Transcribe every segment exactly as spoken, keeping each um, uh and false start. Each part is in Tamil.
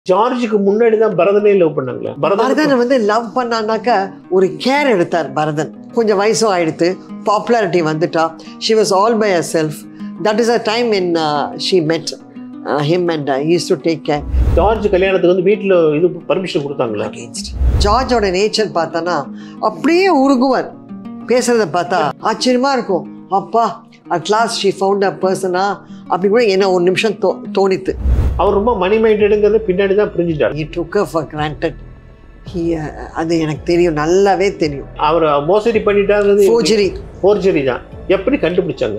ஜார்ஜுக்கு முன்னாடி தான் பரதனே லவ் பண்ணாங்களா? பரதன் வந்து லவ் பண்ணானாக்க ஒரு கேர் எடுத்தார் பரதன். கொஞ்சம் வயசும் ஆயிடுத்து, பாப்புலாரிட்டி வந்துட்டா. She was all by herself. That is a time in she met him and he use to take care. George கல்யாணத்துக்கு வந்து வீட்டில் இது பர்மிஷன் கொடுத்தாங்களா? ஜார்ஜோட நேச்சர் பார்த்தானா அப்படியே உருகுவார். பேசுறத பார்த்தா ஆச்சரியமா இருக்கும். அப்பா at last she found a பர்சனா அப்படி கூட என்ன ஒரு நிமிஷம் தோ தோணித்து. அவர் ரொம்ப மணி மைண்டடுங்கிறது பின்னாடி தான் புரிஞ்சுட்டார். He took her for granted. He அது எனக்கு தெரியும், நல்லாவே தெரியும். அவர் மோசடி பண்ணிட்டாங்கிறது ஃபோர்ஜரி ஃபோர்ஜரி தான். எப்படி கண்டுபிடிச்சாங்க?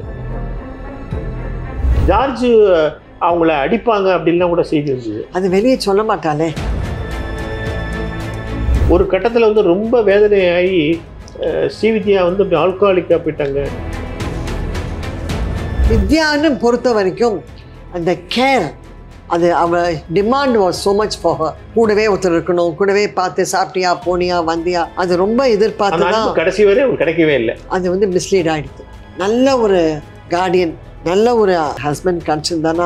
ஜார்ஜ் அவங்கள அடிப்பாங்க அப்படின்லாம் கூட செய்தி இருந்தது. அது வெளியே சொல்ல மாட்டாளே. ஒரு கட்டத்தில் வந்து ரொம்ப வேதனையாகி ஸ்ரீவித்யா வந்து அப்படி ஆல்கஹாலிக்காக போயிட்டாங்க. வித்யான்னு பொறுத்த வரைக்கும் அந்த கேர், அது அவள் demand was so much for her. கூடவே ஒருத்தர் இருக்கணும், கூடவே பார்த்து சாப்பிட்டியா போனியா வந்தியா, அது ரொம்ப எதிர்பார்த்து தான் கடைசி வரை கிடைக்கவே இல்லை. அது வந்து மிஸ்லீட் ஆகிடுது. நல்ல ஒரு கார்டியன், நல்ல ஒரு ஹஸ்பண்ட் கிடைச்சிருந்தானா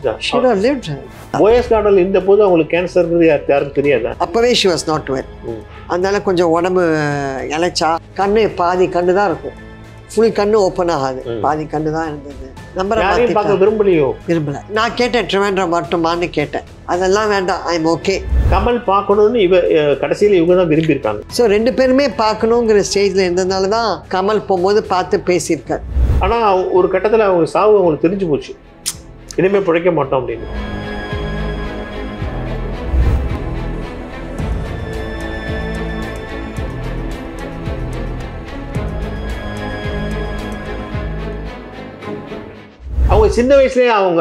ஓஎஸ் கார்டல் இந்த போது அவங்களுக்கு கேன்சர் யாருக்கும் தெரியாதா? அப்பவே ஷி வாஸ் நாட் வெல். அதனால கொஞ்சம் உடம்பு இழைச்சா, கண்ணு பாதி கண்ணு தான் இருக்கும், ஃபுல் கண்ணு ஓப்பன் ஆகாது, பாதி கண்ணு தான் இருந்தது. நம்பரை பார்க்க விரும்பலையோ? விரும்பல. நான் கேட்டேன் ட்ரிவாண்ட்ரம் மட்டுமான்னு கேட்டேன். அதெல்லாம் வேண்டாம், ஐ எம் ஓகே. கமல் பார்க்கணும்னு இவ கடைசியில் இவங்க தான் விரும்பியிருக்காங்க. ஸோ ரெண்டு பேருமே பார்க்கணுங்கிற ஸ்டேஜில் இருந்ததுனால தான் கமல் போகும்போது பார்த்து பேசியிருக்கார். ஆனால் ஒரு கட்டத்தில் அவங்க சாவு அவங்களுக்கு தெரிஞ்சு போச்சு, இனிமேல் பிழைக்க மாட்டோம் அப்படின்னு. அவங்க சின்ன வயசுலேயே அவங்க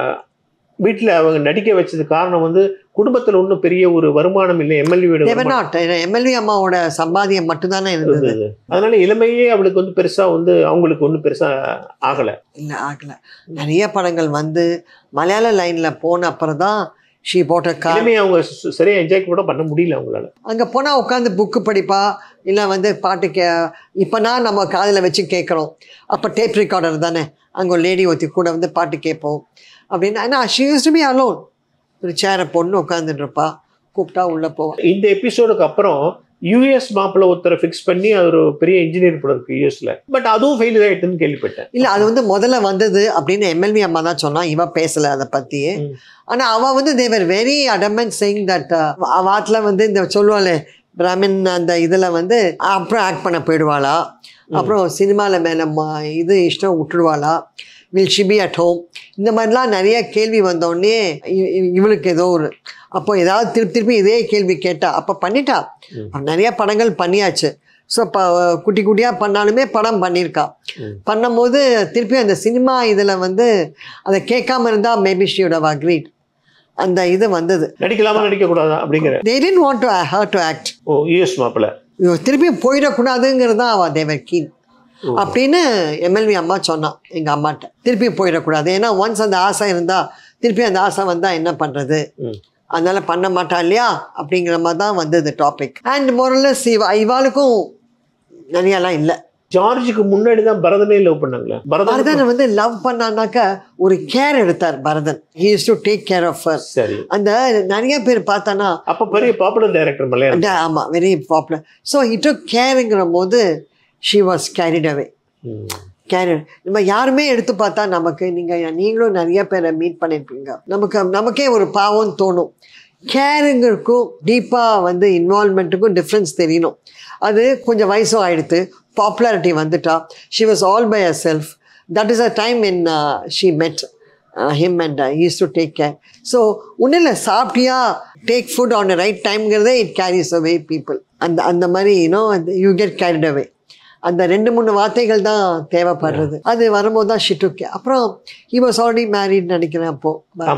வீட்டில் அவங்க நடிக்க வச்சது காரணம் வந்து குடும்பத்தில் ஒன்றும் பெரிய ஒரு வருமானம் இல்லை. எம்எல்ஏ வீடு எம்எல்ஏ அம்மாவோட சம்பாதியம் மட்டும்தானே இருந்தது. அதனால இளமையே அவளுக்கு வந்து பெருசாக வந்து அவங்களுக்கு ஒன்றும் பெருசாக ஆகலை. இல்லை ஆகலை. நிறைய படங்கள் வந்து மலையாள லைனில் போன அப்புறம் தான் ஷீ போட்ட காலமே அவங்க சரியாக என்ஜாய் கூட பண்ண முடியல அவங்களால. அங்கே போனால் உட்காந்து புக்கு படிப்பா, இல்லை வந்து பாட்டு கே இப்போனா நம்ம காதில் வச்சு கேட்குறோம். அப்போ டேப் ரெக்கார்டர் தானே, அங்கே ஒரு லேடி ஒருத்தி கூட வந்து பாட்டு கேட்போம் அப்படின்னு. ஆனால் she use to be alone. ஒரு சேரை பொண்ணு உட்காந்துட்டுருப்பா, கூப்பிட்டா உள்ளே போவோம். இந்த எபிசோடுக்கு அப்புறம் யூஎஸ் மாப்பிள்ள ஒருத்தரை ஃபிக்ஸ் பண்ணி அவர் ஒரு பெரிய இன்ஜினியர் போல இருக்கு யூஎஸ்ல. பட் அதுவும் ஃபெயில் ஆகிட்டுன்னு கேள்விப்பட்டேன். இல்லை, அது வந்து முதல்ல வந்தது அப்படின்னு எம்எல்ஏ அம்மா தான் சொன்னா, இவன் பேசலை அதை பற்றி. ஆனால் அவள் வந்து they were very adamant saying that வாட்டில் வந்து இந்த சொல்லுவாளே பிராமின் அந்த இதில் வந்து அப்புறம் ஆக்ட் பண்ண போயிடுவாளா, அப்புறம் சினிமாவில் மேலே இது இஷ்டம் விட்டுடுவாளா, will she be at home, இந்த மாதிரிலாம் நிறைய கேள்வி வந்தோடனே இவளுக்கு ஏதோ ஒரு அப்போ ஏதாவது திருப்பி திருப்பி இதே கேள்வி கேட்டா. அப்போ பண்ணிட்டா, நிறைய படங்கள் பண்ணியாச்சு. ஸோ இப்போ குட்டி குட்டியாக பண்ணாலுமே படம் பண்ணியிருக்கா. பண்ணும்போது திருப்பி அந்த சினிமா இதில் வந்து அதை கேட்காம இருந்தால் maybe she would have agreed. அந்த இது வந்தது. நடிக்கலாமா நடிக்கக்கூடாதா அப்படிங்கிற they didn't want to her to act. ஓ யூஎஸ் மாப்பிள்ள திருப்பி போயிடக்கூடாதுங்கிறது தான் அவள் தேவர் கீன் அப்படின்னு எம்எல்ஏ அம்மா சொன்னான் எங்கள் அம்மாட்ட. திருப்பி போயிடக்கூடாது, ஏன்னா ஒன்ஸ் அந்த ஆசை இருந்தால் திருப்பி அந்த ஆசை வந்தால் என்ன பண்ணுறது, அதனால பண்ண மாட்டா இல்லையா அப்படிங்கிற மாதிரி தான் வந்தது டாபிக். அண்ட் மோரலஸ் இவ இவாளுக்கும் நிறையெல்லாம் இல்லை. ஜார்ஜுக்கு முன்னாடி தான் பரதனே லவ் பண்ணாங்களா? பரதனை வந்து லவ் பண்ணானாக்க ஒரு கேர் எடுத்தார் Bharathan. He use to take care of her. சரி. அந்த நிறைய பேர் பார்த்தானா அப்போ பெரிய பாப்புலர் டைரக்டர் மலையாளம். ஆமாம், very popular. So he took கேருங்கிற போது she was carried away. Career நம்ம யாருமே எடுத்து பார்த்தா நமக்கு, நீங்கள் நீங்களும் நிறைய பேரை மீட் பண்ணியிருப்பீங்க, நமக்கு நமக்கே ஒரு பாவம் தோணும். கேருங்கிறதுக்கும் டீப்பாக வந்து இன்வால்மெண்ட்டுக்கும் டிஃப்ரென்ஸ் தெரியணும். அது கொஞ்சம் வயசும் ஆகிடுத்து, பாப்புலாரிட்டி வந்துட்டா. She was all by herself. That is a time in she met him and he use to take care. So ஒன்றும் இல்லை, சாப்பிட்டியா டேக் ஃபுட் ஆன் ரைட் டைம்ங்கிறதே இட் கேரிஸ் அவே பீப்புள். அந்த அந்த மாதிரி you know you get carried away. அந்த ரெண்டு மூணு வார்த்தைகள் தான் தேவைப்படுறது. அது வரும்போது தான் ஷிட்டுக்கு. அப்புறம் ஹி வாஸ் ஆல்ரெடி மேரிட் நினைக்கிறேன் அப்போ.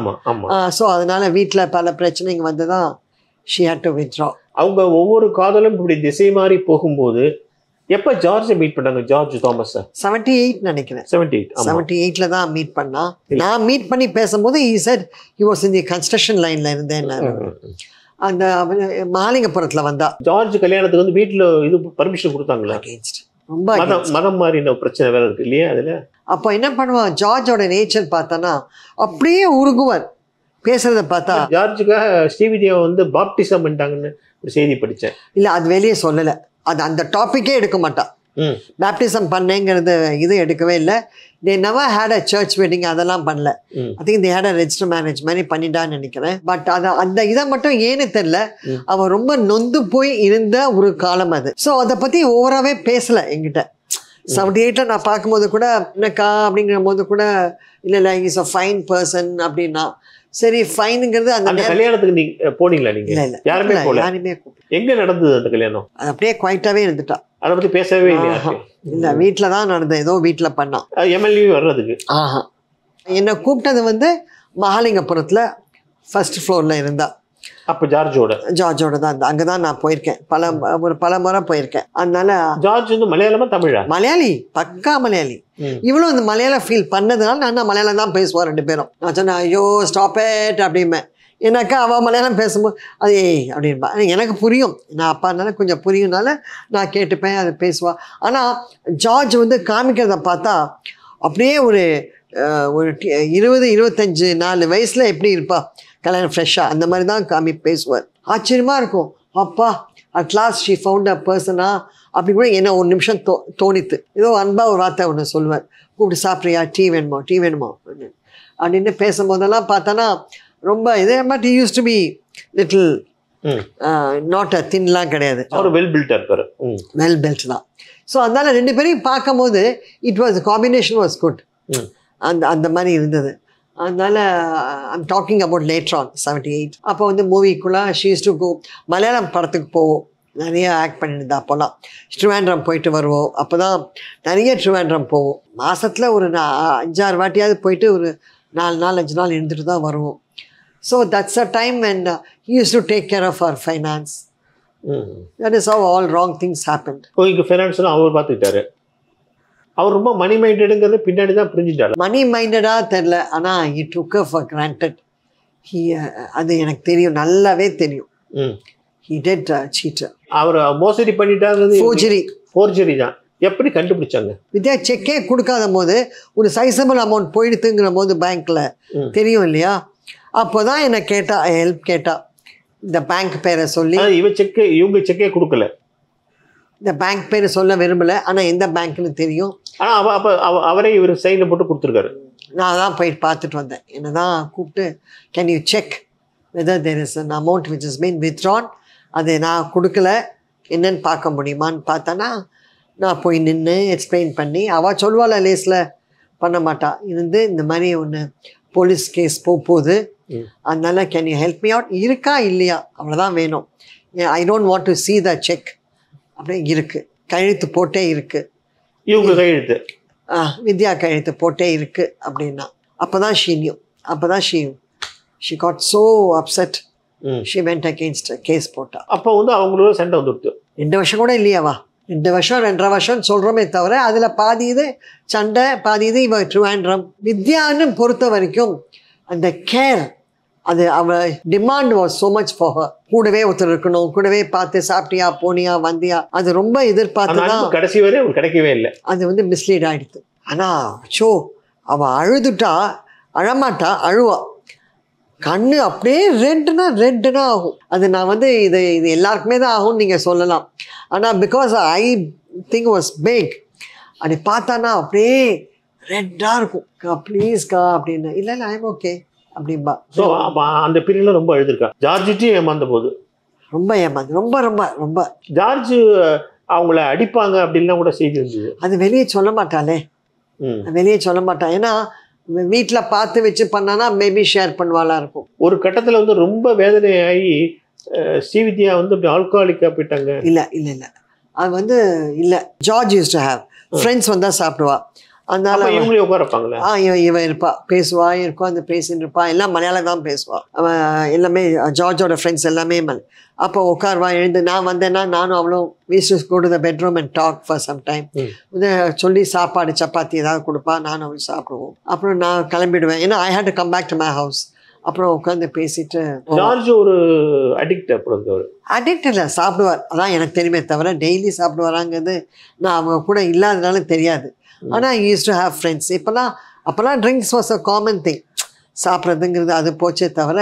ஸோ அதனால வீட்டில் பல பிரச்சனைங்க வந்து தான் ஷி ஹேட் டு வித்ட்ரா. அவங்க ஒவ்வொரு காதலும் இப்படி திசை மாறி போகும்போது எப்போ ஜார்ஜை மீட் பண்ணாங்க? ஜார்ஜ் தாமஸ் செவன்டி எயிட் நினைக்கிறேன். செவன்டி எயிட் செவன்டி எயிட்ல தான் மீட் பண்ணா. நான் மீட் பண்ணி பேசும்போது he said he was in the construction லைன்ல இருந்தேன். அந்த மாலிங்கபுரத்தில் வந்தா. ஜார்ஜ் கல்யாணத்துக்கு வந்து வீட்டில் இது பர்மிஷன் கொடுத்தாங்களா? ரொம்ப மதம் மாறின பிரச்சனை வேற இருக்கு இல்லையா அதுல. அப்போ என்ன பண்ணுவான், ஜார்ஜோட நேச்சர் பார்த்தானா அப்படியே உருகுவார். பேசுறத பார்த்தா ஜார்ஜுக்காக ஸ்ரீவித்யா வந்து பாப்டிசம் பண்ணிட்டாங்கன்னு ஒரு செய்தி படித்தேன். இல்லை அது வெளியே சொல்லலை, அது அந்த டாப்பிக்கே எடுக்க மாட்டா. பேப்டிசம் பண்ணேங்கிறது இது எடுக்கவே இல்லை. They never had a church wedding, அதெல்லாம் பண்ணல. I think they had a register marriage மாதிரி பண்ணிட்டான்னு நினைக்கிறேன். பட் அதை அந்த இதை மட்டும் ஏன்னு தெரியல, அவள் ரொம்ப நொந்து போய் இருந்த ஒரு காலம் அது. ஸோ அதை பற்றி ஓவராகவே பேசலை என்கிட்ட. செவன்டி எயிட்ல நான் பார்க்கும்போது கூட என்னக்கா அப்படிங்கிற போது கூட இல்லை இல்லை இஸ் அ ஃபைன் பர்சன் அப்படின்னா சரி ஃபைனுங்கிறது. அந்த கல்யாணத்துக்கு நீங்க போனீங்களா? நீங்க இல்லை இல்லை யாருமே போல. யாருமே எங்க நடந்தது அந்த கல்யாணம்? அது அப்படியே குவைட்டாவே இருந்துட்டா, அதை பத்தி பேசவே இல்லையா? இல்லை வீட்டில் தான் நடந்தது, ஏதோ வீட்டில் பண்ணான். எம்எல்ஏ வர்றதுக்கு ஆஹா என்னை கூப்பிட்டது வந்து மகாலிங்கபுரத்தில் ஃபர்ஸ்ட் ஃப்ளோரில் இருந்தா. அப்போ ஜார்ஜோட ஜார்ஜோட தான் இருந்தா. அங்கே தான் நான் போயிருக்கேன், பல ஒரு பல முறை போயிருக்கேன். அதனால ஜார்ஜ் வந்து மலையாளமா தமிழா? மலையாளி, பக்கா மலையாளி. இவ்வளோ இந்த மலையாளம் ஃபீல் பண்ணதுனால நான் மலையாளம் தான் பேசுவோம் ரெண்டு பேரும். நான் சொன்னேன் ஐயோ ஸ்டாப் இட் அப்படிம்பேன். ஏன்னாக்கா அவள் மலையாளம் பேசும்போது அது ஏய் அப்படின்பா. எனக்கு புரியும், நான் அப்பானால கொஞ்சம் புரியும்னால நான் கேட்டுப்பேன், அது பேசுவா. ஆனால் ஜார்ஜ் வந்து காமிக்கிறத பார்த்தா அப்படியே ஒரு ஒரு இருபது இருபத்தஞ்சு நாலு வயசில் எப்படி இருப்பா கல்யாணம் ஃப்ரெஷ்ஷாக, அந்த மாதிரி தான் காமி பேசுவார். ஆச்சரியமாக இருக்கும். அப்பா at last she found a பர்சனா அப்படி கூட என்ன ஒரு நிமிஷம் தோ தோணித்து ஏதோ அன்பாக ஒரு வார்த்தை ஒன்று சொல்லுவார், கூப்பிட்டு சாப்பிட்றியா, டீ வேணுமா டீ வேணுமா அப்படின்னு அப்படின்னு பேசும்போதெல்லாம் பார்த்தோன்னா ரொம்ப இதே மாதிரி use to be little not a தின்லாம் கிடையாது, வெல் பில்ட் இருக்காரு, வெல் பில்ட் தான். ஸோ அதனால் ரெண்டு பேரையும் பார்க்கும்போது it was combination was good. அந்த அந்த மாதிரி இருந்தது. அதனால் I'm talking about later on seventy eight. அப்போ வந்து மூவிக்குள்ளே ஷீஸ் டு கோ, மலையாளம் படத்துக்கு போவோம், நிறைய ஆக்ட் பண்ணியிருந்தா. அப்போல்லாம் ட்ரிவாண்ட்ரம் போயிட்டு வருவோம். அப்போ தான் நிறைய ட்ரிவாண்ட்ரம் போவோம். மாதத்தில் ஒரு நா அஞ்சாறு வாட்டியாவது போயிட்டு ஒரு நாலு நாள் அஞ்சு நாள் இருந்துட்டு தான் வருவோம். So that's a time when uh, he used to take care of our finance. That is how all wrong things happened. ஓ இங்கே ஃபைனான்ஸ்லாம் அவர் பார்த்துக்கிட்டாரு. அவர் ரொம்ப மணி மைண்டடுங்கிறது பின்னாடி தான் புரிஞ்சுட்டாரு. மணி மைண்டடாக தெரில, ஆனால் he took her for granted. He அது எனக்கு தெரியும், நல்லாவே தெரியும். He did uh, cheat. அவர் மோசடி பண்ணிட்டாங்கிறது ஃபோர்ஜரி ஃபோர்ஜரி தான். எப்படி கண்டுபிடிச்சாங்க? வித்யா செக்கே கொடுக்காத போது ஒரு சைஸபிள் அமௌண்ட் போயிடுத்துங்கிற போது பேங்க்கில் தெரியும் இல்லையா? அப்போ தான் என்னை கேட்டா, ஹெல்ப் கேட்டா. இந்த பேங்க் பேரை சொல்லி, இவ செக்கே இவங்க செக்கே கொடுக்கல, இந்த பேங்க் பேரை சொல்ல விரும்பலை, ஆனால் எந்த பேங்க்னு தெரியும். ஆனால் அவ அப்போ அவரே இவர் சைனில் போட்டு கொடுத்துருக்காரு. நான் தான் போயிட்டு பார்த்துட்டு வந்தேன். என்னை தான் கூப்பிட்டு can you check whether there is an amount which is mean withdrawn, அது நான் கொடுக்கல, என்னன்னு பார்க்க முடியுமான்னு பார்த்தானா நான் போய் நின்று எக்ஸ்பிளைன் பண்ணி, அவள் சொல்வாள் லேஸில் பண்ண மாட்டா இருந்து, இந்த மாதிரி ஒன்று போலீஸ் கேஸ் போகுது, அதனால can you help me out, இருக்கா இல்லையா அவ்வளோதான் வேணும், I don't want to see the cheque அப்படியே இருக்குது, கழுத்து போட்டே இருக்குது, இவங்க கையெழுத்து ஆ வித்யா கையெழுத்து போட்டே இருக்குது அப்படின்னா. அப்போ தான் ஷீ நியூ, அப்போ தான் she she got so upset, she went against case போட்டா. அப்போ வந்து அவங்களோட சண்டை வந்துடுது. ரெண்டு வருஷம் கூட இல்லையாவா, ரெண்டு வருஷம் ரெண்டரை வருஷம் சொல்கிறோமே தவிர அதில் பாதி இது சண்டை, பாதி இது இவ ட்ரிவாண்ட்ரம். வித்யான்னு பொறுத்த வரைக்கும் அந்த கேர், அது அவ demand was so much for her. கூடவே ஒருத்தர் இருக்கணும், கூடவே பார்த்து சாப்பிட்டியா போனியா வந்தியா, அது ரொம்ப எதிர்பார்த்து தான் கடைசி வரை கிடைக்கவே இல்லை. அது வந்து மிஸ்லீட் ஆகிடுது. ஆனால் ஷோ அவள் அழுதுட்டா, அழமாட்டா, அழுவா, கண்ணு அப்படியே ரெட்டுனா ரெட்டுனா ஆகும். அது நான் வந்து இது இது எல்லாருக்குமே தான் ஆகும்னு நீங்கள் சொல்லலாம். ஆனால் because I think was back, அப்படி பார்த்தானா அப்படியே ரெட்டாக இருக்கும். கா ப்ளீஸ்க்கா அப்படின்னு, இல்லை இல்லை ஐம் ஓகே அப்படின்பா. ஸோ அந்த பீரியடில் ரொம்ப எழுதிருக்கா. ஜார்ஜிட்டையும் ஏமாந்த போது ரொம்ப ஏமாந்து, ரொம்ப ரொம்ப ரொம்ப ஜார்ஜ் அவங்கள அடிப்பாங்க அப்படின்லாம் கூட செய்தி இருந்தது. அது வெளியே சொல்ல மாட்டாளே, வெளியே சொல்ல மாட்டான். ஏன்னா வீட்டில் பார்த்து வச்சு பண்ணானா மேபி ஷேர் பண்ணுவாளா இருக்கும். ஒரு கட்டத்தில் வந்து ரொம்ப வேதனையாகி ஸ்ரீவித்யா வந்து அப்படி ஆல்கஹாலிக்காக போயிட்டாங்க. இல்லை இல்லை இல்லை அது வந்து இல்லை, George use to have friends வந்தால் சாப்பிடுவா, அதனால இவங்களே உட்காரப்பாங்களே. ஆ இவன் இவன் இருப்பா, பேசுவா, இருக்கும் அந்த பேசின்னு இருப்பா, எல்லாம் மலையாளம் தான் பேசுவா. அவன் எல்லாமே ஜார்ஜோட ஃப்ரெண்ட்ஸ் எல்லாமே மல். அப்போ உட்காருவா, எழுந்து நான் வந்தேன்னா நானும் அவளும் we's to go to the bedroom and talk for some time. சொல்லி சாப்பாடு சப்பாத்தி ஏதாவது கொடுப்பா, நானும் அவளும் சாப்பிடுவோம். அப்புறம் நான் கிளம்பிடுவேன், ஏன்னா I had to come back to my house. அப்புறம் உட்காந்து பேசிட்டு. ஜார்ஜ் ஒரு அடிக்ட், அப்புறம் அடிக்ட் இல்லை, சாப்பிடுவார், அதான் எனக்கு தெரியுமே தவிர டெய்லி சாப்பிடுவாராங்கிறது நான் அவங்க கூட இல்லாதனால தெரியாது. ஆனால் யூஸ் டு ஹேவ் ஃப்ரெண்ட்ஸ். இப்போலாம் அப்போல்லாம் drinks was a common thing. சாப்பிட்றதுங்கிறது அது போச்சே தவிர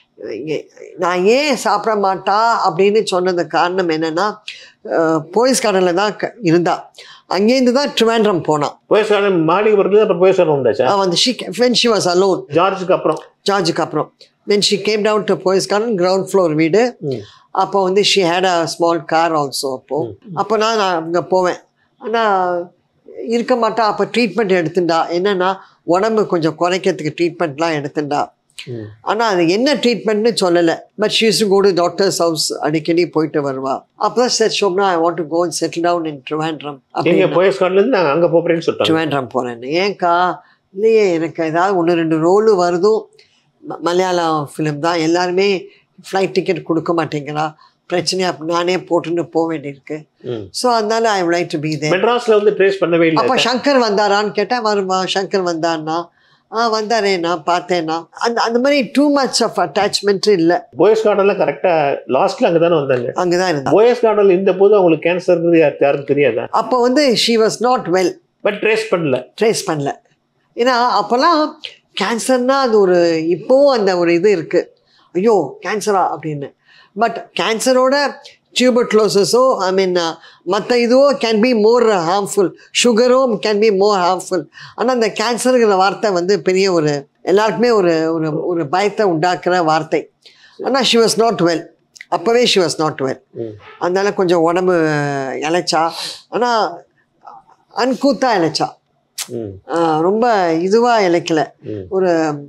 நான் ஏன் சாப்பிட மாட்டா அப்படின்னு சொன்னது காரணம் என்னென்னா போயஸ் கார்டனில் தான் இருந்தா. அங்கேருந்து தான் ட்ரிவாண்ட்ரம் போனான். போயஸ் கார்டன் மாடி வருது. அப்புறம் போயஸ் கார்டன் வந்தாச்சா? வந்து she when she was alone. ஜார்ஜுக்கு அப்புறம் ஜார்ஜுக்கு அப்புறம் when she came down to Poes Garden, ground floor வீடு. அப்போ வந்து she had a small car also. அப்போது அப்போ நான் நான் அங்கே போவேன். ஆனால் இருக்க மாட்டா. அப்போ ட்ரீட்மெண்ட் எடுத்துட்டா. என்னென்னா உடம்பு கொஞ்சம் குறைக்கிறதுக்கு ட்ரீட்மெண்ட்லாம் எடுத்துட்டா. ஆனால் அது என்ன ட்ரீட்மெண்ட்னு சொல்லலை. But she use to go to doctor's house அடிக்கடி போயிட்டு வருவா. அப்போ தான் sir Shobana I want to go and settle down in Trivandrum. அங்கே போகிறேன்னு சொல்லிட்டு ட்ரிவாண்ட்ரம் போகிறேன்னு. ஏன்க்கா? இல்லையே, எனக்கு ஏதாவது ஒன்று ரெண்டு ரோலு வருதும். மலையாளம் ஃபிலிம் தான். எல்லாருமே ஃப்ளைட் டிக்கெட் கொடுக்க மாட்டேங்கிறா. பிரச்சனையாக நானே போட்டுன்னு போக வேண்டியிருக்கு. ஸோ அதனால I would like to be there. மெட்ராஸில் வந்து ட்ரேஸ் பண்ணவே இல்லை. அப்போ சங்கர் வந்தாரான்னு கேட்டால் வருமா. சங்கர் வந்தான்னா ஆ வந்தாரே, நான் பார்த்தேன்னா. அந்த அந்த மாதிரி டூ மச் ஆஃப் அட்டாச்மெண்ட் இல்லை. போயஸ் கார்டனில் கரெக்டாக லாஸ்ட்டில் அங்கே தானே வந்தாங்க. அங்கே தான் இருந்தாங்க. போயஸ் கார்டனில் இருந்த போது அவங்களுக்கு கேன்சர்ங்கிறது யாருக்கும் தெரியாதா? அப்போ வந்து she was not well. But trace பண்ணல. ட்ரேஸ் பண்ணல. ஏன்னா அப்போல்லாம் கேன்சர்னா அது ஒரு இப்போவும் அந்த ஒரு இது இருக்குது. ஐயோ கேன்சரா அப்படின்னு. பட் கேன்சரோட டியூபர்குலோசிஸோ ஐ மீன் மற்ற இதுவோ கேன் பி மோர் ஹார்ம்ஃபுல். சுகரோ கேன் பி மோர் ஹார்ம்ஃபுல். ஆனால் அந்த கேன்சருங்கிற வார்த்தை வந்து பெரிய ஒரு எல்லாருக்குமே ஒரு ஒரு ஒரு பயத்தை உண்டாக்குற வார்த்தை. ஆனால் ஷி வாஸ் நாட் வெல். அப்போவே ஷி வாஸ் நாட் வெல். அதனால கொஞ்சம் உடம்பு இழைச்சா. ஆனால் அன்கூத்தாக இழைச்சா. ரொம்ப இதுவாக இழைக்கல. ஒரு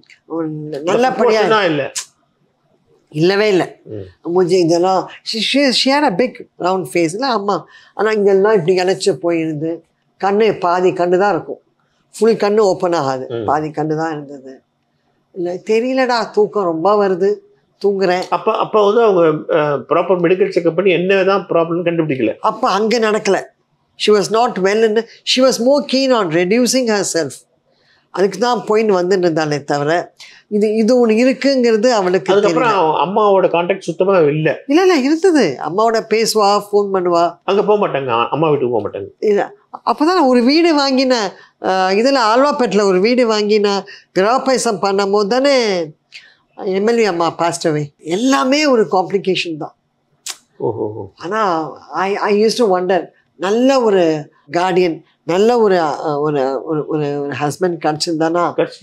நல்லபடியாக இல்லை. இல்லவே இல்லை. மூஞ்சி இதெல்லாம் share a big round face இல்லை அம்மா. ஆனால் இங்கெல்லாம் இப்படி இழைச்சி போயிருந்து கண்ணு பாதி கண்ணு தான் இருக்கும். ஃபுல் கண்ணு ஓப்பன் ஆகாது. பாதி கண்ணு தான் இருந்தது. இல்லை தெரியலடா, தூக்கம் ரொம்ப வருது, தூங்குறேன். அப்போ அப்போ வந்து அவங்க ப்ராப்பர் மெடிக்கல் செக்அப் பண்ணி என்ன தான் ப்ராப்ளம்னு கண்டுபிடிக்கல. அப்போ அங்கே நடக்கலை. She was not well. She was more keen on reducing herself. அதுக்கு தான் போயின்னு வந்துட்டு இருந்தாலே தவிர இது இது ஒன்று இருக்குங்கிறது அவளுக்கு. அதுக்கப்புறம் அம்மாவோட கான்டாக்ட் சுத்தமாக இல்லை. இல்லை இல்லை இருந்தது. அம்மாவோட பேசுவா, ஃபோன் பண்ணுவா. அங்கே போக மாட்டாங்க, அம்மா வீட்டுக்கு போக மாட்டாங்க. இல்லை அப்போ தான் ஒரு வீடு வாங்கின இதில் ஆல்வாப்பேட்டில் ஒரு வீடு வாங்கின கிரகப்பிரவேசம் பண்ணும் போது தானே எம்எல்ஏ அம்மா பாஸ்ட் அவே. எல்லாமே ஒரு காம்ப்ளிகேஷன் தான். ஓஹோ. ஆனால் I I use to wonder, நல்ல ஒரு கார்டியன், நல்ல ஒரு ஒரு ஒரு ஒரு ஹஸ்பண்ட் கிடச்சிருந்தானா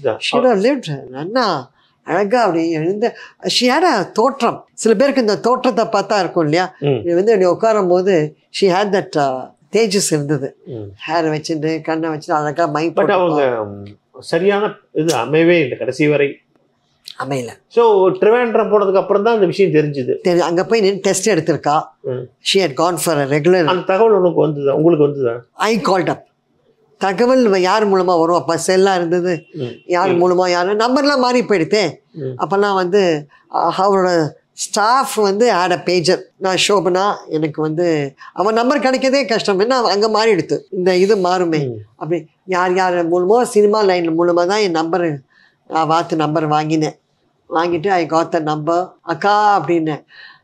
அண்ணா அழகா அப்படி எழுந்த ஷி ஹேட் அ தோற்றம். சில பேருக்கு இந்த தோற்றத்தை பார்த்தா இருக்கும் இல்லையா, இது வந்து அப்படி உட்காரும் போது ஷி ஹேட் தட் தேஜஸ் இருந்தது. ஹேர் வச்சுட்டு கண்ணை வச்சுட்டு அழகா மை. பட் அவங்க சரியான இது அமையவே இல்லை கடைசி வரை. அமையல. ஸோ ட்ரிவாண்ட்ரம் போனதுக்கு அப்புறம் தான் அந்த விஷயம் தெரிஞ்சுது. தெரி அங்கே போய் நின்று டெஸ்ட் எடுத்திருக்கா. She had gone for regular. அந்த தகவல் உனக்கு வந்ததா? உங்களுக்கு வந்ததா? I called up. தகவல் யார் மூலமா வரும்? அப்போ செல்லாம் இருந்தது. யார் மூலமா யார் நம்பர்லாம் மாறி போயிடுத்தே. அப்போல்லாம் வந்து அவரோட ஸ்டாஃப் வந்து ஆட் அ பேஜர். நான் ஷோபனா, எனக்கு வந்து அவன் நம்பர் கிடைக்கதே கஷ்டம். என்ன அங்கே மாறிடுது, இந்த இது மாறுமே அப்படி. யார் யார் மூலமோ சினிமா லைன் மூலமாக தான் என் நம்பர் நான் பார்த்து நம்பர் வாங்கினேன். வாங்கிட்டு ஐ காட் த நம்பர். அக்கா அப்படின்னேன்.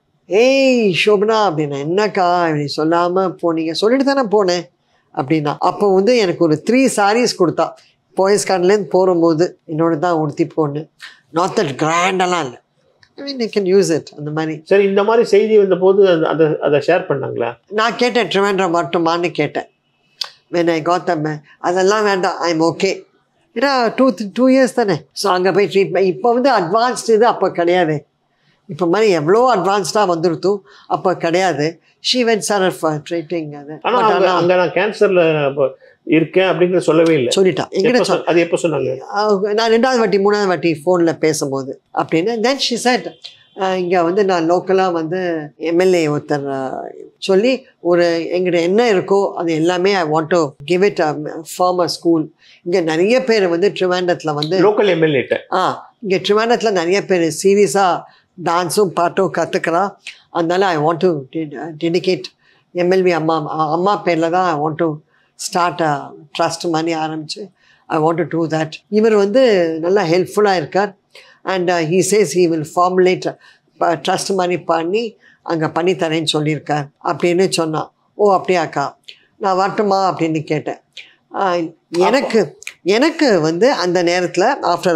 ஏய் ஷோபனா அப்படின்னா, என்னக்கா இப்படி சொல்லாமல் போனீங்க? சொல்லிட்டு தானே போனேன் அப்படின்னா. அப்போ வந்து எனக்கு ஒரு த்ரீ சாரீஸ் கொடுத்தா. போயஸ் கார்டன்லேருந்து போகும்போது என்னோட தான் உடுத்தி போனேன். நாட் தட் கிராண்டெல்லாம் இல்லை. I mean you can use it. அந்த மாதிரி. சரி, இந்த மாதிரி செய்தி வந்த போது அதை அதை ஷேர் பண்ணாங்களா? நான் கேட்டேன், ட்ரிவாண்ட்ரம் மட்டுமான்னு கேட்டேன். வென் ஐ காட் தம் அதெல்லாம் வேண்டாம், ஐ எம் ஓகே. ஏன்னா டூ டூ இயர்ஸ் தானே. ஸோ அங்கே போய் ட்ரீட்மெண்ட். இப்போ வந்து அட்வான்ஸ்டு இது அப்போ கிடையாது. இப்போ மாதிரி எவ்வளோ அட்வான்ஸ்டாக வந்துருத்தோ அப்போ கிடையாது. She went sir for treating. அது ஆனால் அங்கே நான் கேன்சரில் இருக்கேன் அப்படிங்கிறத சொல்லவே இல்லை. சொல்லிட்டான். எங்கிட்ட சொல். அது எப்போ சொன்னாங்க? நான் ரெண்டாவது வாட்டி மூணாவது வாட்டி ஃபோனில் பேசும்போது அப்படின்னு. தென் ஷி செட், இங்கே வந்து நான் லோக்கலாக வந்து எம்எல்ஏ ஒருத்தர் சொல்லி ஒரு எங்கிட்ட என்ன இருக்கோ அது எல்லாமே I want to give it a former school. இங்கே நிறைய பேர் வந்து ட்ரிவாண்டத்தில் வந்து லோக்கல் எம்எல்ஏ ஆ இங்கே ட்ரிவாண்டத்தில் நிறைய பேர் சீரியஸாக டான்ஸும் பாட்டும் கற்றுக்கிறான். அதனால I want to dedicate MLV அம்மா அம்மா பேரில் தான் I want to start a trust மாதிரி ஆரம்பித்து I want to do that. இவர் வந்து நல்லா ஹெல்ப்ஃபுல்லாக இருக்கார். And he says he will formulate trust மாதிரி பண்ணி அங்கே பண்ணித்தரேன்னு சொல்லியிருக்கார் அப்படின்னு சொன்னான். ஓ அப்படியாக்கா, நான் வரட்டுமா அப்படின்னு கேட்டேன். எனக்கு எனக்கு வந்து அந்த நேரத்தில் ஆஃப்டர்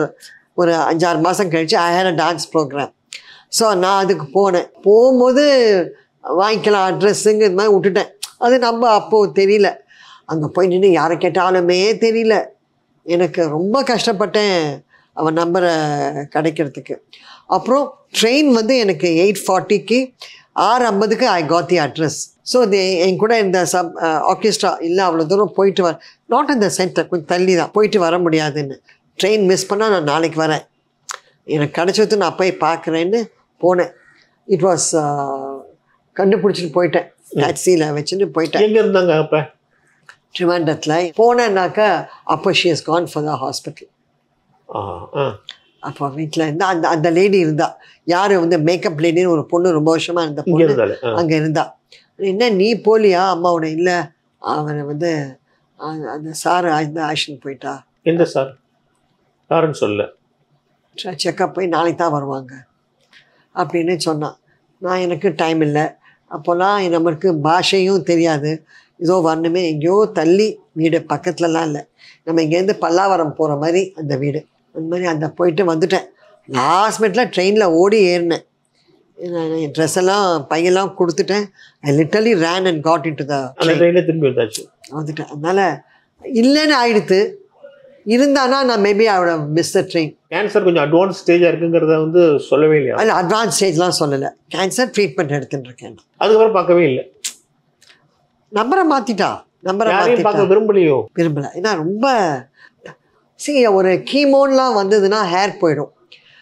ஒரு அஞ்சாறு மாதம் கழிச்சு I had a dance programme. So நான் அதுக்கு போனேன். போகும்போது வாங்கிக்கலாம் அட்ரெஸ்ஸுங்க இது மாதிரி விட்டுட்டேன். அது நம்ம அப்போது தெரியல. அங்கே போய் நின்று யாரை கேட்டாலுமே தெரியல. எனக்கு ரொம்ப கஷ்டப்பட்டேன் அவன் நம்பரை கிடைக்கிறதுக்கு. அப்புறம் ட்ரெயின் வந்து எனக்கு எயிட் ஃபார்ட்டிக்கு ஆறு ஐம்பதுக்கு I got the address. So they என் கூட இந்த சப் ஆர்கெஸ்ட்ரா இல்லை அவ்வளோ தூரம் போயிட்டு வர நாட் இந்த சென்டர் கொஞ்சம் தள்ளி தான் போயிட்டு வர முடியாதுன்னு. ட்ரெயின் மிஸ் பண்ணால் நான் நாளைக்கு வரேன், எனக்கு கிடச்சது நான் போய் பார்க்குறேன்னு போனேன். இட் வாஸ் கண்டுபிடிச்சிட்டு போயிட்டேன். டாக்ஸியில் வச்சுட்டு போயிட்டேன். எங்கே இருந்தாங்க அப்போ? ட்ரிவாண்டத்தில் போனேன்னாக்கா அப்போ she has gone for the hospital. அப்போ வீட்டில் இருந்தா அந்த அந்த லேடி இருந்தா, யார் வந்து மேக்கப் லேடின்னு ஒரு பொண்ணு ரொம்ப வருஷமாக இருந்த பொண்ணு அங்கே இருந்தா. என்ன நீ போலியா அம்மாவோட? இல்லை அவனை வந்து அந்த சார் அந்த ஆக்ஷன் போயிட்டா. எந்த சார்? சாருன்னு சொல்ல செக்கப் போய் நாளைக்கு தான் வருவாங்க அப்படின்னு சொன்னான். நான் எனக்கு டைம் இல்லை, அப்போல்லாம் நமக்கு பாஷையும் தெரியாது. ஏதோ வரணுமே, எங்கேயோ தள்ளி வீடு, பக்கத்துலலாம் இல்லை. நம்ம இங்கேருந்து பல்லாவரம் போகிற மாதிரி அந்த வீடு. அந்த மாதிரி அந்த போயிட்டு வந்துட்டேன். லாஸ்ட் மினிட்ல ட்ரெயினில் ஓடி ஏறினேன். என் ட்ரெஸ் எல்லாம் பையெல்லாம் கொடுத்துட்டேன். I literally ran and got in to the ட்ரெயினில் திரும்பி வந்தாச்சு வந்துட்டேன். அதனால் இல்லைன்னு ஆயிடுத்து. இருந்தானா நான் maybe would miss the train. Cancer கொஞ்சம் அட்வான்ஸ் ஸ்டேஜாக இருக்குங்கிறத வந்து சொல்லவே இல்லையா? இல்லை அட்வான்ஸ் ஸ்டேஜ்லாம் சொல்லலை. கேன்சர் ட்ரீட்மெண்ட் எடுத்துட்டு இருக்கேன். அதுக்கப்புறம் பார்க்கவே இல்லை. நம்பரை மாற்றிட்டா. நம்பரை மாற்றி பார்க்க விரும்பலையோ? விரும்பலை. ஏன்னா ரொம்ப சி ஒரு கீமோன்லாம் வந்ததுன்னா ஹேர் போயிடும்.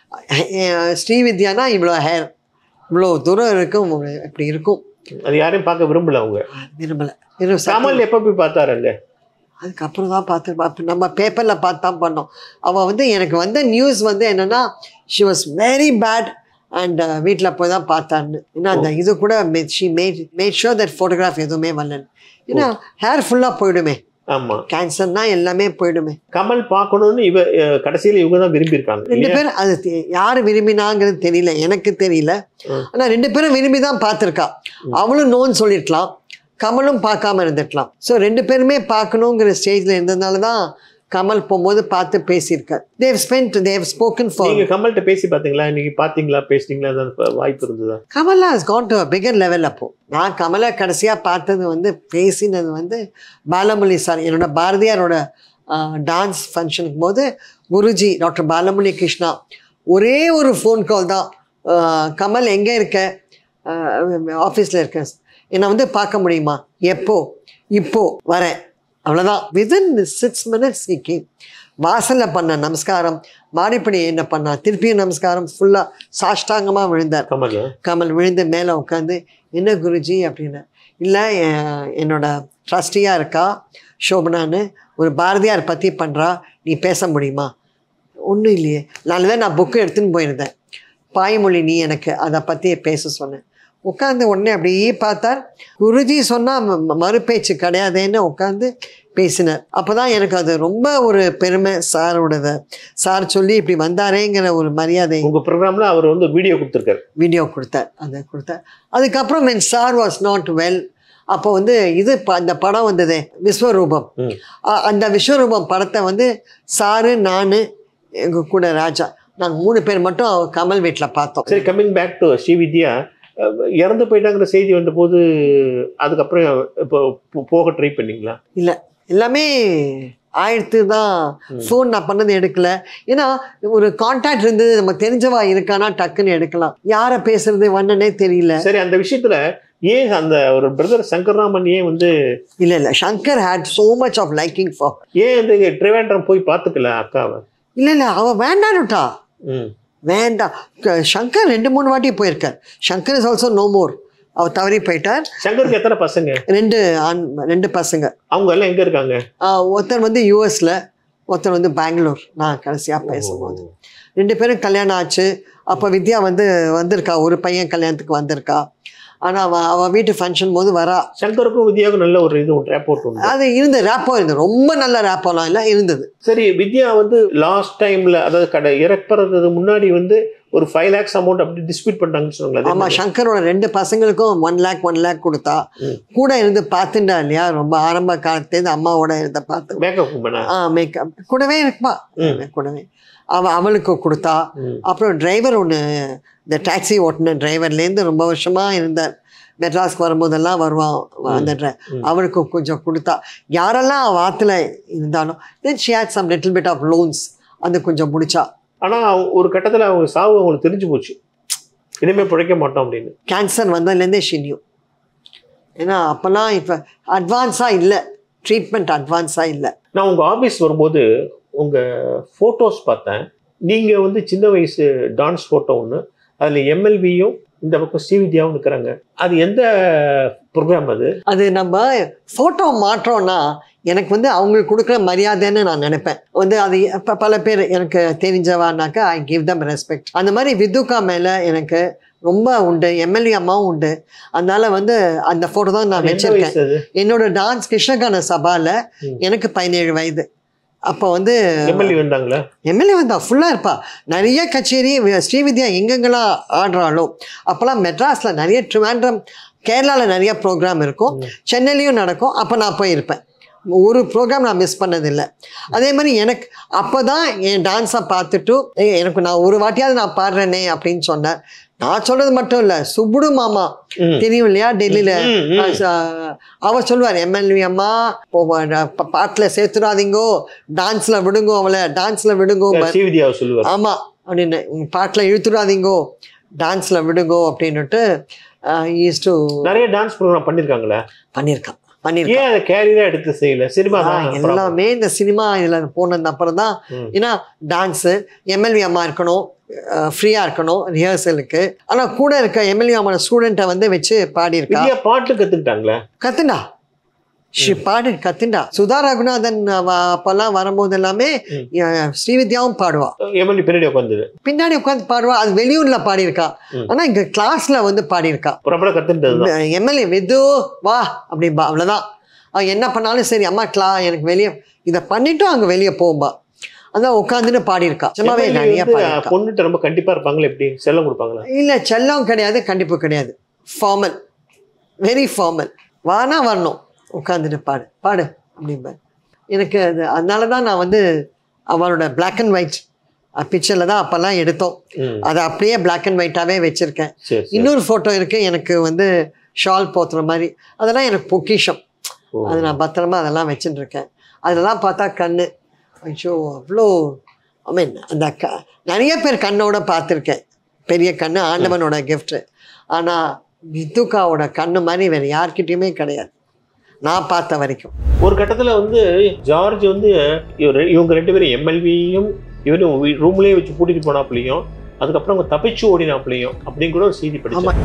ஸ்ரீவித்யானா இவ்வளோ ஹேர் இவ்வளோ தூரம் இருக்கும், இப்படி இருக்கும். அது யாரையும் பார்க்க விரும்பலை அவங்க. விரும்பலை. கமல் எப்போ போய் பார்த்தாருங்க? அதுக்கப்புறம் தான் பார்த்து நம்ம பேப்பரில் பார்த்து தான் பண்ணோம். அவள் வந்து எனக்கு வந்த நியூஸ் வந்து என்னென்னா she was very bad and வீட்டில் போய் தான் பார்த்தான்னு. ஏன்னா அந்த இது கூட she made made sure that photograph எதுவுமே வரலன்னு. ஏன்னா ஹேர் ஃபுல்லாக போயிடுமே. ஆமாம், கேன்சர்னா எல்லாமே போயிடுமே. கமல் பார்க்கணுன்னு இவ கடைசியில் இவங்க தான் விரும்பியிருக்காங்க. ரெண்டு பேரும் அது யார் விரும்பினாங்கிறது தெரியல, எனக்கு தெரியல. ஆனால் ரெண்டு பேரும் விரும்பி தான் பார்த்துருக்கா. அவளும் நோன்னு சொல்லியிருக்கலாம், கமலும் பார்க்காம இருந்துக்கலாம். ஸோ ரெண்டு பேருமே பார்க்கணுங்கிற ஸ்டேஜில் இருந்ததுனால தான் கமல் போகும்போது பார்த்து பேசியிருக்கார். They spent they spoken for. நீங்கள் கமல்கிட்ட பேசி பார்த்தீங்களா? இன்னைக்கு பார்த்தீங்களா, பேசிட்டீங்களா? வாய்ப்பு இருந்ததா? கமலா has gone to a bigger level. அப்போது நான் கமலை கடைசியாக பார்த்தது வந்து பேசினது வந்து பாலமுரளி சார் என்னோட பாரதியாரோட டான்ஸ் ஃபங்க்ஷனுக்கு போது குருஜி டாக்டர் பாலமுரளி கிருஷ்ணா ஒரே ஒரு ஃபோன் கால் தான். கமல் எங்கே இருக்க? ஆஃபீஸில் இருக்கேன், என்னை வந்து பார்க்க முடியுமா? எப்போ? இப்போ வரேன், அவ்வளோதான். Within six minutes he came. வாசலில் பண்ண நமஸ்காரம், மாடிப்படி என்ன பண்ணா, திருப்பியும் நமஸ்காரம், ஃபுல்லாக சாஷ்டாங்கமாக விழுந்தார். கமல் கமல் விழுந்து மேலே உட்காந்து என்ன குருஜி அப்படின்னு. இல்லை என்னோட ட்ரஸ்டியாக இருக்கா சோபனான்னு, ஒரு பாரதியார் பற்றி பண்ணுறா, நீ பேச முடியுமா? ஒன்றும் இல்லையே. நான் தான் நான் புக்கு எடுத்துன்னு போயிருந்தேன், பாய்மொழி, நீ எனக்கு அதை பற்றி பேச சொன்னேன். உட்காந்து உடனே அப்படியே பார்த்தார். குருஜி சொன்னால் மறுபேச்சு கிடையாதுன்னு உட்காந்து பேசினார். அப்போ தான் எனக்கு அது ரொம்ப ஒரு பெருமை. சாரோடது சார் சொல்லி இப்படி வந்தாரேங்கிற ஒரு மரியாதை. உங்கள் ப்ரோக்ராமில் அவர் வந்து வீடியோ கொடுத்துருக்காரு. வீடியோ கொடுத்தார், அதை கொடுத்தார். அதுக்கப்புறம் when sir was not well, அப்போ வந்து இது அந்த படம் வந்ததே விஸ்வரூபம். அந்த விஸ்வரூபம் படத்தை வந்து சாரு, நான், எங்கள் கூட ராஜா, நாங்கள் மூணு பேர் மட்டும் கமல் வீட்டில் பார்த்தோம். சரி, கம்மிங் பேக் டு ஸ்ரீவித்யா, இறந்து போயிட்டாங்கிற செய்தி வந்த போது அதுக்கப்புறம் இப்போ போக ட்ரை பண்ணிங்களா? இல்லை, எல்லாமே ஆயிடுத்து தான். ஃபோன் நான் பண்ணது எடுக்கல. ஏன்னா ஒரு கான்டாக்ட் இருந்தது, நம்ம தெரிஞ்சவா இருக்கானா டக்குன்னு எடுக்கலாம். யாரை பேசுறது வண்ணனே தெரியல. சரி, அந்த விஷயத்துல ஏன் அந்த ஒரு பிரதர் சங்கர்ராமன் ஏன் வந்து இல்லை இல்லை Shankar had so much of liking for. ஏன் வந்து ட்ரிவாண்ட்ரம் போய் பார்த்துக்கல அக்காவை? இல்லை இல்லை அவள் வேண்டான்னுட்டா. ம் வேண்டாம். சங்கர் ரெண்டு மூணு வாட்டி போயிருக்கார். Shankar is also no more. அவர் தவறி போயிட்டார். சங்கருக்கு எத்தனை பசங்க? ரெண்டு ஆண் ரெண்டு பசங்க. அவங்க எல்லாம் எங்கே இருக்காங்க? ஒருத்தர் வந்து யூஎஸில், ஒருத்தர் வந்து பெங்களூர். நான் கடைசியாக பேசும்போது ரெண்டு பேரும் கல்யாணம் ஆச்சு. அப்போ வித்யா வந்து வந்திருக்கா, ஒரு பையன் கல்யாணத்துக்கு வந்திருக்கா. ஆனால் அவள் அவள் வீட்டு ஃபங்க்ஷன் போது வரா. சங்கருக்கும் வித்யாவுக்கும் நல்ல ஒரு இது ரேப்போர்ட் உண்டு. அது இருந்தது, ரேப்போ இருந்தது, ரொம்ப நல்ல ரேப்போலாம் இல்லை இருந்தது. சரி, வித்யா வந்து லாஸ்ட் டைமில் அதாவது கடை இறப்புறதுக்கு முன்னாடி வந்து ஒரு ஃபைவ் லேக்ஸ் அமௌண்ட் அப்படி டிஸ்பியூட் பண்ணுறாங்கன்னு சொன்னாங்களா? ஆமாம், சங்கரோட ரெண்டு பசங்களுக்கும் ஒன் லேக் ஒன் லேக் கொடுத்தா. கூட இருந்து பார்த்துட்டா இல்லையா, ரொம்ப ஆரம்ப காலத்துலேருந்து அம்மாவோட இருந்த பார்த்து மேக்கப் ஆ மேக்கப் கூடவே இருக்குப்பா, கூடவே அவ அவளுக்கு கொடுத்தா. அப்புறம் டிரைவர் ஒன்று, இந்த டாக்ஸி ஓட்டின டிரைவர்லேருந்து ரொம்ப வருஷமாக இருந்தார், மெட்ராஸ்க்கு வரும்போதெல்லாம் வருவான் அந்த ட்ரை, அவருக்கு கொஞ்சம் கொடுத்தா. யாரெல்லாம் வாத்தில் இருந்தாலும் then she had some little bit of loans, அது கொஞ்சம் முடிச்சா. ஆனால் ஒரு கட்டத்தில் அவங்க சாவு அவங்களுக்கு தெரிஞ்சு போச்சு, இனிமேல் பிழைக்க மாட்டோம் அப்படின்னு. கேன்சர் வந்ததுலேருந்தே ஷினியும். ஏன்னா அப்போல்லாம் இப்போ அட்வான்ஸாக இல்லை, ட்ரீட்மெண்ட் அட்வான்ஸாக இல்லை. நான் உங்கள் ஆஃபீஸ் வரும்போது உங்கள் ஃபோட்டோஸ் பார்த்தேன். நீங்கள் வந்து சின்ன வயசு டான்ஸ் ஃபோட்டோ ஒன்று, அதில் எம்எல்வியும் இந்த பக்கம் ஸ்ரீவித்யாவும் இருக்கிறாங்க. அது எந்த ப்ரோக்ராம்? அது அது நம்ம ஃபோட்டோ மாற்றோன்னா எனக்கு வந்து அவங்களுக்கு கொடுக்குற மரியாதைன்னு நான் நினைப்பேன். வந்து அது இப்போ பல பேர் எனக்கு தெரிஞ்சவானாக்கா ஐ கிவ் தம் ரெஸ்பெக்ட். அந்த மாதிரி விதுகா மேலே எனக்கு ரொம்ப உண்டு, எம்எல்ஏ அம்மாவும் உண்டு. அதனால வந்து அந்த ஃபோட்டோ தான் நான் வச்சிருக்கேன். என்னோட டான்ஸ் கிருஷ்ணகான சபாவில் எனக்கு பதினேழு வயது. அப்போ வந்து எம்எல்ஏ வந்தாங்களா? எம்எல்ஏ வந்தா ஃபுல்லாக இருப்பா. நிறைய கச்சேரி ஸ்ரீவித்யா எங்கெங்கெல்லாம் ஆடுறாளோ அப்போல்லாம் மெட்ராஸில் நிறைய, ட்ரிவாண்ட்ரம் கேரளாவில் நிறைய ப்ரோக்ராம் இருக்கும், சென்னையிலையும் நடக்கும். அப்போ நான் போயிருப்பேன், ஒரு ப்ரோக்ராம் நான் மிஸ் பண்ணதில்லை. அதே மாதிரி எனக்கு அப்போ தான் என் டான்ஸை பார்த்துட்டு எனக்கு நான் ஒரு வாட்டியாவது நான் பாடுறேனே அப்படின்னு சொன்னார். நான் சொல்றது மட்டும் இல்லை, சுப்புடு மாமா தெரியும் இல்லையா, டெல்லியில் அவர் சொல்லுவார், எம்எல்ஏ அம்மா பாட்டில் சேர்த்துடாதீங்கோ, டான்ஸில் விடுங்கோ, அவளை டான்ஸில் விடுங்கோ. ஆமாம், அப்படின்னு பாட்டில் இழுத்துடாதீங்கோ, டான்ஸில் விடுங்கோ அப்படின்னுட்டு ஈஸ் டு நிறைய டான்ஸ் ப்ரோக்ராம் பண்ணியிருக்காங்களா? பண்ணியிருக்கான் எடுத்து செய்யல. சினிமா எல்லாமே இந்த சினிமா இதில் போனது அப்புறம் தான். ஏன்னா டான்ஸு எம்எல்ஏ அம்மா இருக்கணும், ஃப்ரீயாக இருக்கணும் ரிஹர்சலுக்கு. ஆனால் கூட இருக்க எம்எல்ஏ அம்மா ஸ்டூடெண்ட்டை வந்து வச்சு பாடியிருக்கா. பாட்டு கற்றுக்கிட்டாங்களா? கத்துண்டா, ஷி பாடி கத்துண்டா. சுதா ரகுநாதன் அப்பெல்லாம் வரும்போது எல்லாமே ஸ்ரீவித்யாவும் பாடுவா. எம்எல்ஏ பின்னாடி உட்காந்து பின்னாடி உட்காந்து பாடுவா. அது வெளியூர்ல பாடியிருக்கா, ஆனால் இங்கே கிளாஸ்ல வந்து பாடியிருக்கா. எம்எல்ஏ விது வா அப்படின்பா, அவ்வளோதான். அவன் என்ன பண்ணாலும் சரி, அம்மா கிளா எனக்கு வெளியே இதை பண்ணிட்டும் அங்கே வெளியே போகும்பா. அதான் உட்காந்துன்னு பாடியிருக்கா. சும்மாவே நிறைய பொண்ணுட்டு ரொம்ப கண்டிப்பாக இருப்பாங்களே, எப்படி செல்லம் கொடுப்பாங்களா? இல்லை, செல்லம் கிடையாது, கண்டிப்பு கிடையாது, ஃபார்மல், வெரி ஃபார்மல். வானா வரணும், உட்காந்துட்டு பாடு பாடு அப்படிம்பார். எனக்கு அது அதனால தான் நான் வந்து அவளோட பிளாக் அண்ட் ஒயிட் பிக்சரில் தான் அப்போல்லாம் எடுத்தோம். அதை அப்படியே பிளாக் அண்ட் ஒயிட்டாகவே வச்சுருக்கேன். இன்னொரு ஃபோட்டோ இருக்குது எனக்கு வந்து ஷால் போத்துற மாதிரி, அதெல்லாம் எனக்கு பொக்கிஷம். அது நான் பத்திரமா அதெல்லாம் வச்சுட்டு இருக்கேன். அதெல்லாம் பார்த்தா கண்ணு ஐயோ அவ்வளோ, ஐ மீன் அந்த க நிறைய பேர் கண்ணோட பார்த்துருக்கேன், பெரிய கண்ணு ஆண்டவனோட கிஃப்ட்டு. ஆனால் விதுகாவோட கண்ணு மாதிரி வேறு யார்கிட்டையுமே கிடையாது நான் பார்த்த வரைக்கும். ஒரு கட்டத்தில் வந்து ஜார்ஜ் வந்து இவங்க ரெண்டு பேரும் எம்எல்வியும் இவரும் ரூம்லேயே வச்சு கூட்டிகிட்டு போனாப்புலையும், அதுக்கப்புறம் அவங்க தப்பிச்சு ஓடினாப்புலையும் அப்படின்னு கூட ஒரு செய்தி படிச்சேன்.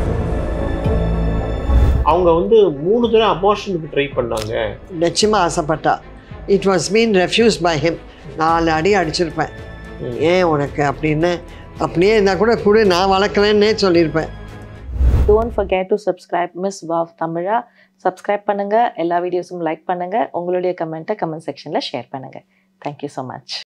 அவங்க வந்து மூணு தடவை அபார்ஷனுக்கு ட்ரை பண்ணாங்க. நிச்சயமாக ஆசைப்பட்டா. It was mean refuse by him. நாலு அடி அடிச்சிருப்பேன், ஏன் உனக்கு அப்படின்னு. அப்படியே இருந்தால் கூட கூட நான் வளர்க்கலன்னே சொல்லியிருப்பேன். Don't forget to subscribe Miss Wow Tamila. Subscribe பண்ணுங்க, எல்லா வீடியோஸும் லைக் பண்ணுங்க, உங்களுடைய கமெண்ட்டை கமெண்ட் செக்ஷன்ல ஷேர் பண்ணுங்க. Thank you so much.